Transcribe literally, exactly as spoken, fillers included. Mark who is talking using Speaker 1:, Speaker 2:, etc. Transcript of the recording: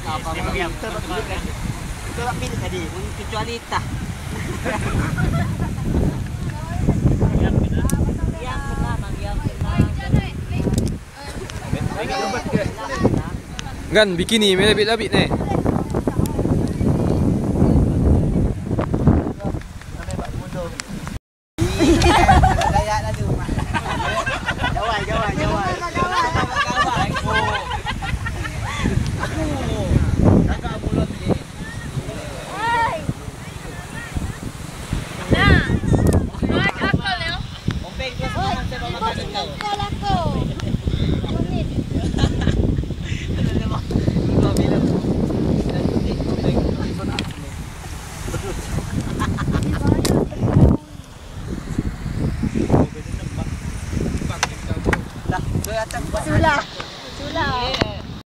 Speaker 1: Apa mau kita itu tak pilih tadi, kecuali tah. Yang benar, yang benar, yang benar.
Speaker 2: Gan bikini, may labit-labit na eh.